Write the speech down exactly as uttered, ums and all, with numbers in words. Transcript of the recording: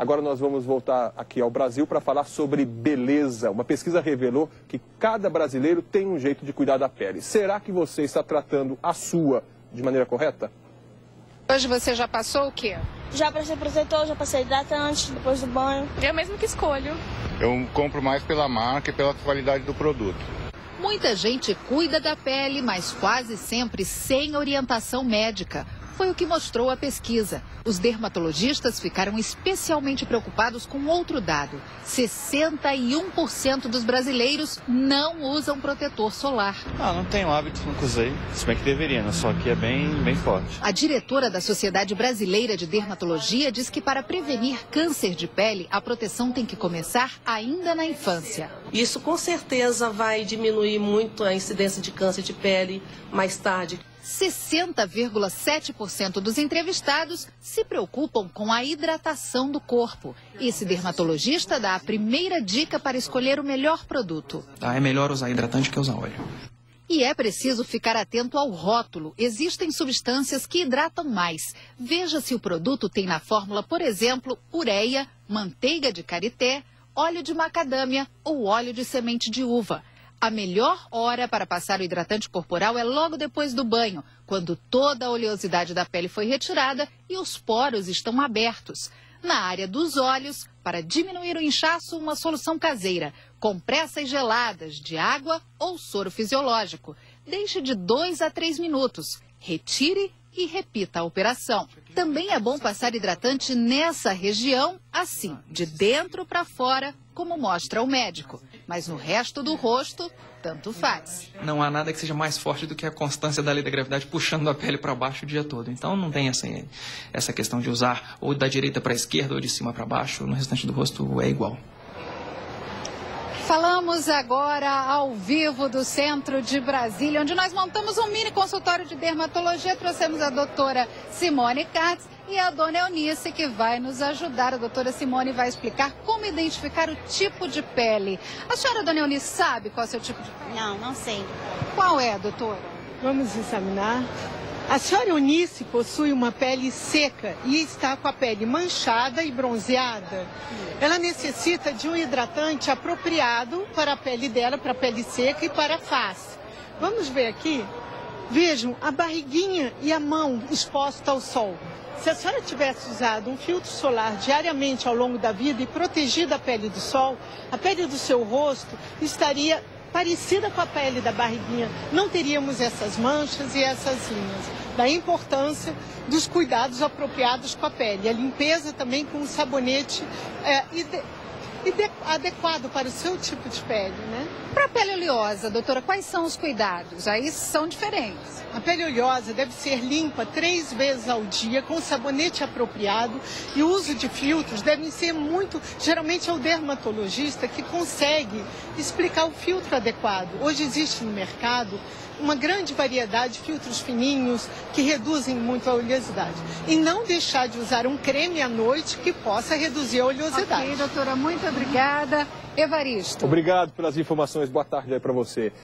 Agora nós vamos voltar aqui ao Brasil para falar sobre beleza. Uma pesquisa revelou que cada brasileiro tem um jeito de cuidar da pele. Será que você está tratando a sua de maneira correta? Hoje você já passou o quê? Já passei protetor, já passei hidratante depois do banho. Eu mesmo que escolho. Eu compro mais pela marca e pela qualidade do produto. Muita gente cuida da pele, mas quase sempre sem orientação médica. Foi o que mostrou a pesquisa. Os dermatologistas ficaram especialmente preocupados com outro dado. sessenta e um por cento dos brasileiros não usam protetor solar. Ah, não tenho hábito, nunca usei. Se bem que deveria, né? Só que é bem, bem forte. A diretora da Sociedade Brasileira de Dermatologia diz que para prevenir câncer de pele, a proteção tem que começar ainda na infância. Isso com certeza vai diminuir muito a incidência de câncer de pele mais tarde. sessenta vírgula sete por cento dos entrevistados se preocupam com a hidratação do corpo. Esse dermatologista dá a primeira dica para escolher o melhor produto. Tá, é melhor usar hidratante que usar óleo. E é preciso ficar atento ao rótulo. Existem substâncias que hidratam mais. Veja se o produto tem na fórmula, por exemplo, ureia, manteiga de karité, óleo de macadâmia ou óleo de semente de uva. A melhor hora para passar o hidratante corporal é logo depois do banho, quando toda a oleosidade da pele foi retirada e os poros estão abertos. Na área dos olhos, para diminuir o inchaço, uma solução caseira: compressas geladas de água ou soro fisiológico. Deixe de dois a três minutos. Retire e repita a operação. Também é bom passar hidratante nessa região, assim, de dentro para fora, como mostra o médico. Mas no resto do rosto, tanto faz. Não há nada que seja mais forte do que a constância da lei da gravidade puxando a pele para baixo o dia todo. Então não tem essa, essa questão de usar ou da direita para a esquerda ou de cima para baixo. No restante do rosto é igual. Falamos agora ao vivo do centro de Brasília, onde nós montamos um mini consultório de dermatologia. Trouxemos a doutora Simone Katz e a dona Eunice, que vai nos ajudar. A doutora Simone vai explicar como identificar o tipo de pele. A senhora, dona Eunice, sabe qual é o seu tipo de pele? Não, não sei. Qual é, doutora? Vamos examinar. A senhora Eunice possui uma pele seca e está com a pele manchada e bronzeada. Ela necessita de um hidratante apropriado para a pele dela, para a pele seca e para a face. Vamos ver aqui? Vejam a barriguinha e a mão exposta ao sol. Se a senhora tivesse usado um filtro solar diariamente ao longo da vida e protegido a pele do sol, a pele do seu rosto estaria parecida com a pele da barriguinha. Não teríamos essas manchas e essas linhas. Da importância dos cuidados apropriados com a pele. A limpeza também com um sabonete é, ide, ide, adequado para o seu tipo de pele, né? Para a pele oleosa, doutora, quais são os cuidados? Aí são diferentes. A pele oleosa deve ser limpa três vezes ao dia com sabonete apropriado e o uso de filtros devem ser muito... Geralmente é o dermatologista que consegue explicar o filtro adequado. Hoje existe no mercado uma grande variedade de filtros fininhos que reduzem muito a oleosidade. E não deixar de usar um creme à noite que possa reduzir a oleosidade. Ok, doutora, muito obrigada. Evaristo. Obrigado pelas informações. Boa tarde aí para você.